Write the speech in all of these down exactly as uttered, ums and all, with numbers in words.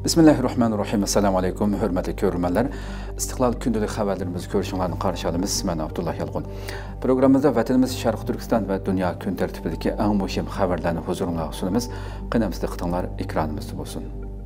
Bismillahirrahmanirrahim. Assalamu alaykum, hurmatli ko'ruvchilar. Istiqlol kundalik xabarlarimizni ko'rishingizni qarshi olamiz. Men Abdullah Yalqun. Programmamizda vatanimiz Sharq Turkiston va dunyo kun tartibidagi eng muhim xabarlarni huzuringizga sunamiz. Qanamizda qitinglar ekranimizda bo'lsin.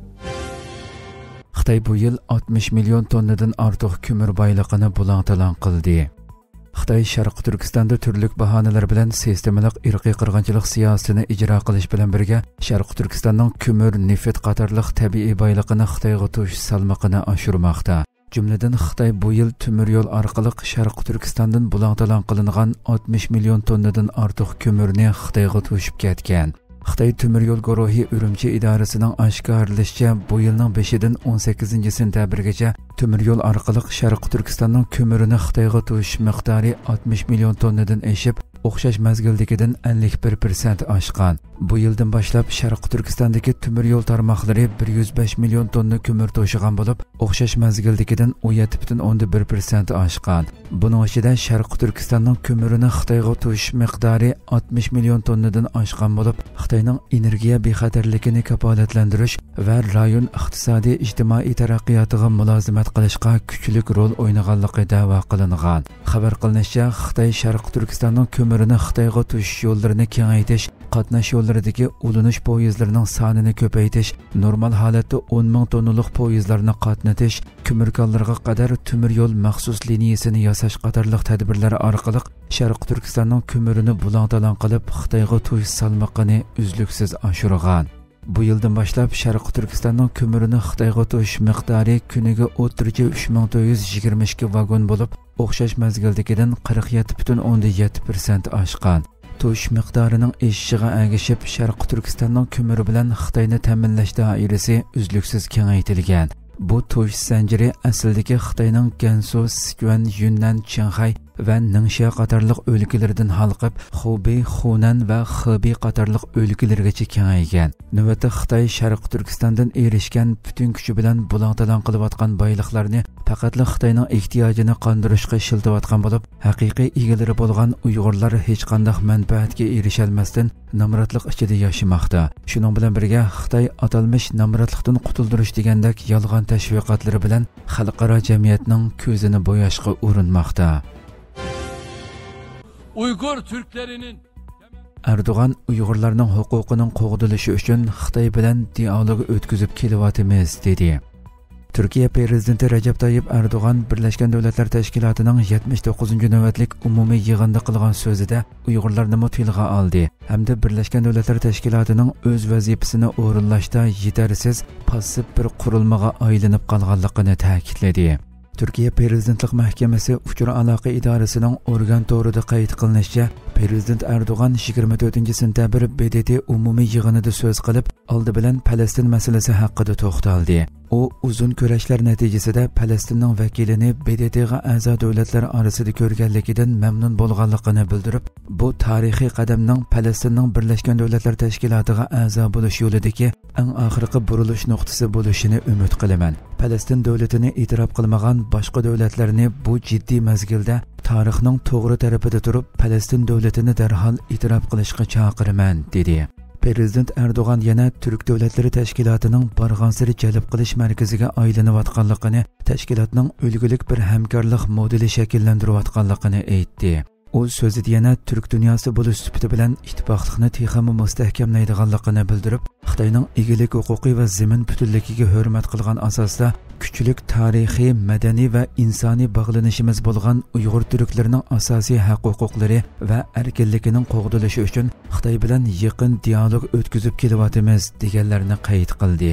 Xitoy bu yil oltmish million tonnadan ortiq ko'mir boyligini bulang-talang qildi. Xitoy Sharq Turkistonda turli bahonalar bilan sistemalik irqiy qirg'inchilik siyosatini ijro qilish bilan birga Sharq Turkistonning ko'mir, neft qatorliq tabiiy boyligini Xitoyga to'sh salmoqini oshirmoqda. Jumladan Xitoy bu yil temir yo'l orqali Sharq Turkistondan bulang-talang qilingan oltmish million tonnadan ortiq ko'mirni Xitoyga to'shib ketgan. Xitoy temir yo'l guruhi Urumchi idorasining oshkorlashicha bu yilning beshidan o'n sakkizinchi sentabrgacha temir yo'l orqali Sharq Turkistonning ko'mirini Xitoyga to'shish miqdori oltmish million tonnadan oshib, o'xshash mazgildagidan ellik bir foiz oshgan. Bu yildan boshlab Sharq Turkistondagi temir yo'l tarmoqlari bir yuz besh million tonna ko'mir to'shigan bo'lib, o'xshash mazgildagidan o'n yetti butun o'ndan bir foiz oshgan. Buning ichida Sharq Turkistonning ko'mirini Xitoyga to'shish miqdori oltmish million tonnadan oshgan bo'lib, Xitoyning energiya bexatarligini kafolatlantirish va rayon iqtisodiy ijtimoiy taraqqiyotiga mulozimat qilishga kuchli rol o'ynaganligi da'vo qilingan. Xabar qilinishicha, Xitoy Sharq Turkistonning ko'mirini Xitoyga to'shish yo'llarini kengaytirish, qatnash yo'llaridagi ulanish poyezdlarining sonini ko'paytirish, normal holatda o'n ming tonnalik poyezdlarni qatnatish, ko'mirkonlarga qadar temir yo'l maxsus liniyasini yasash qatorliq tadbirlar orqali Sharq Turkistonning ko'mirini bulang-talang qilib Xitoyga to'sh salmoqini uzluksiz oshirgan. Bu yildan boshlab Sharq Turkistonning ko'mirini Xitoyga to'shish miqdori kuniga o'rtacha uch ming to'rt yuz yigirma ikki vagon bo'lib, o'xshash mazgildagidan qirq yetti butun o'ndan yetti foiz oshgan. To'sh miqdorining eshishiga ergashib, Sharq Turkistonning ko'miri bilan Xitoyni ta'minlash doirasi uzluksiz kengaytirilgan. Bu to'sh zanjiri aslidagi Xitoyning Gansu, Sichuan, Yunnan, Shanxay va Ningxia qatorliq o'lkalardan halqib, Xubey, Xunan va Xibey qatorliq o'lkalargacha kengaygan. Navbatda Xitoy Sharq Turkistondan erishgan butun kuchi bilan bulang-talang qilayotgan boyliqlarni faqatla Xitoyning ehtiyojini qondirishga ishlatayotgan bo'lib, haqiqiy egalari bo'lgan Uyg'urlar hech qanday manfaatga erisha olmasdan namratlik ichida yashamoqda. Shuning bilan birga Xitoy atalmish namratlikdan qutuldirish degandek yolg'on tashviqotlari bilan xalqaro jamiyatning ko'zini bo'yashga urinmoqda. Uygur Türklerinin Erdoğan Uyg'urlarning huquqining qo'g'dilishi uchun Xitoy bilan dialog o'tkazib kelyapmiz dedi. Turkiya prezidenti Recep Tayyip Erdoğan Birleşken Devletler Teşkilatı'nın yetmiş dokuzuncu navbatlik umumiy yig'inda qilgan so'zida Uyg'urlarni tilga oldi hamda Birleşken Devletler Teşkilatı'nın o'z vazifasini o'rinlashda yetarsiz passiv bir qurilmaga aylanib qolganligini ta'kidladi. Türkiye Prezidentlik Mahkemesi Uçur Aloqa idorasining organ to'rida qayd qilinishicha, Prezident Erdo'g'an yigirma to'rtinchi sentabr B D T umumiy yig'inida so'z qilib, oldi bilan Falastin masalasi haqida to'xtaldi. U uzun kurashlar natijasida Falastinning vakilini B D T'ga a'zo davlatlar orasida ko'rganligidan mamnun bo'lganligini bildirib, bu tarixiy qadamning Falastinning Birlashgan Davlatlar Tashkilotiga a'zo bo'lish yo'lidagi eng oxirgi burilish nuqtasi bo'lishini umid qilaman. Falastin davlatini e'tirof qilmagan boshqa davlatlarni bu jiddiy mazgilda tarixning to'g'ri tarafida turib, Falastin davlatini darhol e'tirof qilishga chaqiraman dedi. Prezident Erdo'g'an yana Turk Davlatlari Tashkilotining barg'ansiri jalb qilish markaziga aylanayotganligini, tashkilotning ulgulik bir hamkorlik modeli shakllantirayotganligini aytdi. U so'zida yana Turk dunyosi bo'lish sifati bilan ittifoqlikni texmi mustahkamlaydiganligini bildirib, Xitoyning egilik huquqi va zamin butunligiga hurmat qilgan asosda kuchlik tarixiy, madaniy va insoniy bog'lanishimiz bo'lgan Uyg'ur turklarining asosiy haq-huquqlari va erkinligining qo'g'dilishi uchun Xitoy bilan yaqin dialog o'tkazib kelyapmiz deganlarni qayd qildi.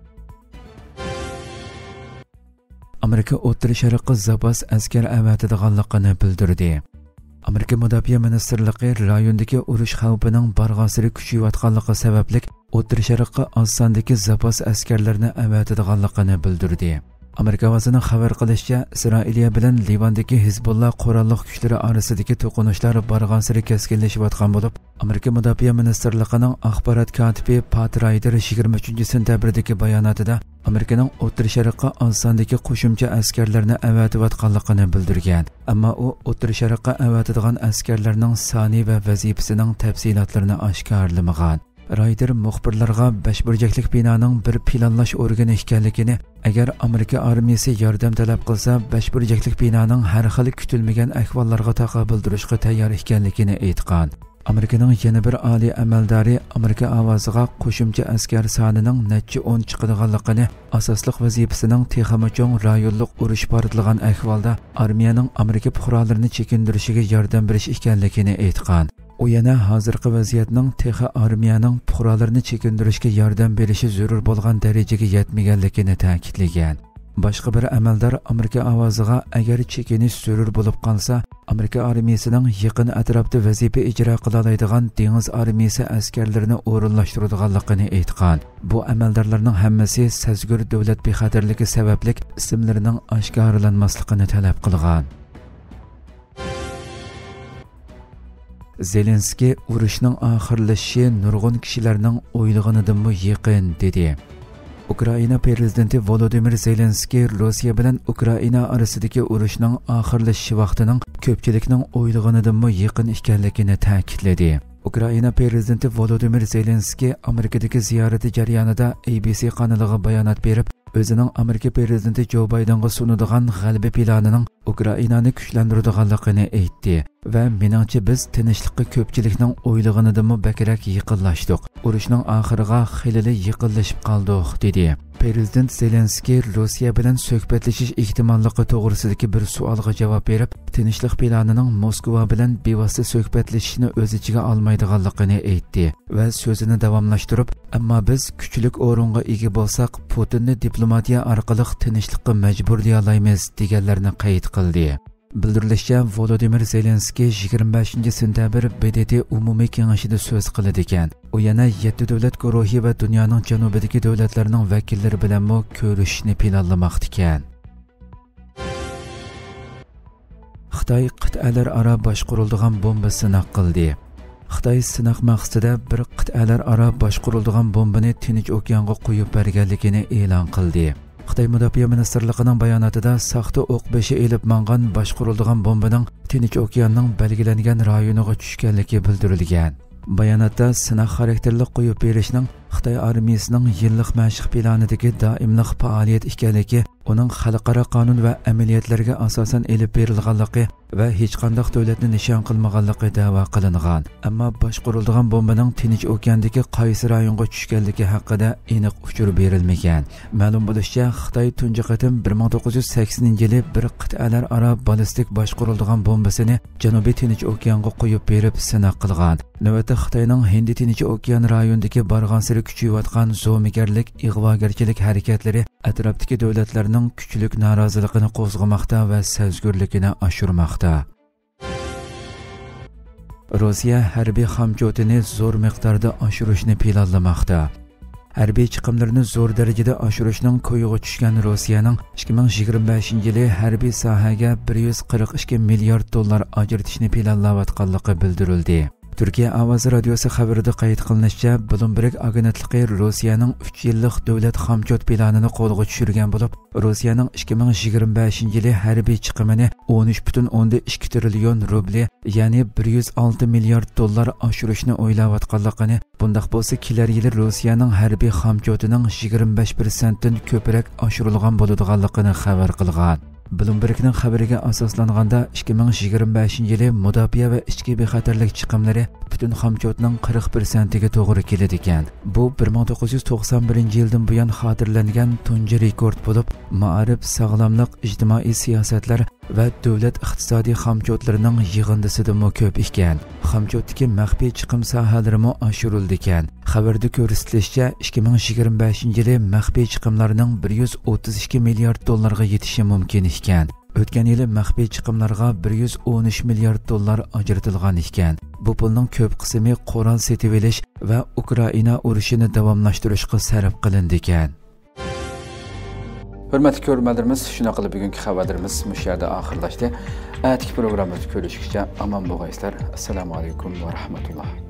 Amerika O'rta Sharqqa zapas askar avatadiganligini bildirdi. Amerika Mudofaa Ministrligi rayondagi urush xavfining barg'asiri kuchayotganligi sababli O'rta Sharqqa oz sondagi zapas askarlarni avatadiganligini bildirdi. Amerika vazini xabar qilishicha, Isroiliya bilan Livandagi Hizbullah qurolli kuchlari orasidagi to'qinishlar barg'asiri keskinlashayotgan bo'lib, Amerika Mudofaa Ministrligining axborot kotibi Pat Ryder yigirma uchinchi sentabrdagi bayonotida Amerikaning O'rta Sharqqa oz sondagi qo'shimcha askarlarni avatayotganligini bildirgan. Ammo u O'rta Sharqqa avatadigan askarlarning soni va vazifasining tafsilotlarini oshkorlamagan. Reuters muxbirlarga besh burchaklik binoning bir planlash organi ekanligini, agar Amerika armiyasi yordam talab qilsa, besh burchaklik binoning har xil kutilmagan ahvollarga taqobil turishga tayyor ekanligini aytgan. Amerikaning yana bir oliy amaldori Amerika ovoziga qo'shimcha askar sonining necha o'n chiqadiganligini, asosliq vazifasining texnik cho'ng rayonlik urush portlagan ahvolda armiyaning Amerika fuqarolarini chekindirishiga yordam berish ekanligini aytgan. U yana hozirgi vaziyatning texi armiyaning fuqarolarini chekindirishga yordam berishi zarur bo'lgan darajaga yetmaganligini ta'kidlagan. Boshqa bir amaldor Amerika ovoziga agar chekinish zarur bo'lib qolsa, Amerika armiyasining yaqin atrofda vazifa ijro qila oladigan dengiz armiyasi askarlarini o'rinlashtiradiganligini aytgan. Bu amaldorlarning hammasi sazgur davlat bexatarligi sababli ismlarining oshkorlanmasligini talab qilgan. Zelenskiy urushning oxirlashishi nurg'un kishilarning o'ylig'idanmi yaqin dedi. Ukraina prezidenti Volodymyr Zelenskiy Rossiya bilan Ukraina orasidagi urushning oxirlashishi vaqtining ko'pchilikning o'ylig'idanmi yaqin ekanligini ta'kidladi. Ukraina prezidenti Volodymyr Zelenskiy Amerikadagi ziyorati jarayonida A B C kanaliga bayonot berib, o'zining Amerika prezidenti Joe Bidenga sunadigan g'alaba planining Ukrainani kuchlantiradiganligini aytdi va meningcha biz tinchlikqa ko'pchilikning o'ylig'idanmi bakrak yaqinlashdik. Urushning oxiriga xilili yaqinlashib qoldik dedi. Prezident Zelenskiy Rossiya bilan suhbatlashish ehtimolligi to'g'risidagi bir savolga javob berib, tinchlik planining Moskva bilan bevosita suhbatlashishni o'z ichiga olmaydiganligini aytdi va so'zini davomlashtirib, ammo biz kuchlik o'ringa ega bo'lsak, Putinni diplomatiya orqali tinchlikqa majburlay olamiz deganlarni qayd qildi. Bildirilishicha, Volodymyr Zelenskiy yigirma beshinchi sentabr B D T umumiy kengashida so'z qiladi ekan. U yana yetti davlat guruhi va dunyoning janubidagi davlatlarning vakillari bilan mo ko'rishishni planlamoqda ekan. Xitoy qit'alar aro boshqariladigan bomba sinaq qildi. Xitoy sinaq maqsadida bir qit'alar aro boshqariladigan bombani Tinch okeanga qo'yib berganligini e'lon qildi. Xitoy Mudofaa ministrligining bayonotida saxta o'q beshi elib mangan boshqariladigan bombaning Tinch okeanning belgilangan rayoniga tushganligi bildirilgan. Bayonotda sinaq xarakterli qo'yib berishning Xitoy armiyasining yillik mashq planidagi doimlik faoliyat ekanligi, uning xalqaro qonun va amaliyotlarga asosan elib berilganligi va hech qanday davlatni nishon qilmaganligi da'vo qilingan. Ammo boshqariladigan bombaning Tinch okeandagi qaysi rayonga tushganligi haqida aniq uchur berilmagan. Ma'lum bo'lishicha, Xitoy tunji qatim bir ming to'qqiz yuz saksoninchi yili bir qit'alar aro ballistik boshqariladigan bombasini Janubiy Tinch okeanga qo'yib berib sinaq qilgan. Navbatda Xitoyning Hind Tinch okean rayonidagi borgan sari kuchayotgan zo'migarlik, ig'vogarchilik harakatlari atrofdagi davlatlarning kuchlik noroziligini qo'zg'amoqda va sezgurligini oshirmoqda. Rossiya harbiy xamjotini zo'r miqdorda oshirishni planlamoqda. Harbiy chiqimlarni zo'r darajada oshirishning ko'yiga tushgan Rossiyaning ikki ming yigirma beshinchi yili harbiy sohaga bir yuz qirq ikki milliard dollar ajratishni planlayotganligi bildirildi. Turkiya Ovozi radiosi xabarida qayd qilinishicha, Bloomberg agentligi Rossiyaning uch yillik davlat xamjot planini qo'lga tushirgan bo'lib, Rossiyaning ikki ming yigirma beshinchi yili harbiy chiqimini o'n uch butun o'ndan ikki trillion rubl, ya'ni bir yuz olti milliard dollar oshirishni o'ylayotganligini, bundaq bo'lsa kelar yili Rossiyaning harbiy xamjotining yigirma besh foiz dan ko'proq oshirilgan bo'ladiganligini xabar qilgan. Bloombergning xabariga asoslanganda ikki ming yigirma beshinchi yili mudofaa va ichki bexatarlik chiqimlari butun xamjotning qirq foiziga to'g'ri keladi ekan. Bu bir ming to'qqiz yuz to'qson birinchi yildan buyon xotirlangan tunji rekord bo'lib, ma'rif, sog'lomlik, ijtimoiy siyosatlar va davlat iqtisodiy xamjotlarining yig'indisidan ko'p ekan. Xamjotdagi maxfiy chiqim sohalari mo oshirildi ekan. Xabarda ko'rsatilishicha, ikki ming yigirma beshinchi yili maxfiy chiqimlarning bir yuz o'ttiz ikki milliard dollarga yetishi mumkin ekan. O'tgan yili maxfiy chiqimlarga bir yuz o'n uch milliard dollar ajratilgan ekan. Bu pulning ko'p qismi qurol setib olish va Ukraina urushini davomlashtirishga sarf qilindi ekan. Hurmatli ko'ruvchilarimiz, shuna qilib bugungi xabarlarimiz mush yerda oxirlashdi. Atigi programmamizni ko'rishguncha omon bo'linglar. Assalomu alaykum va rahmatulloh.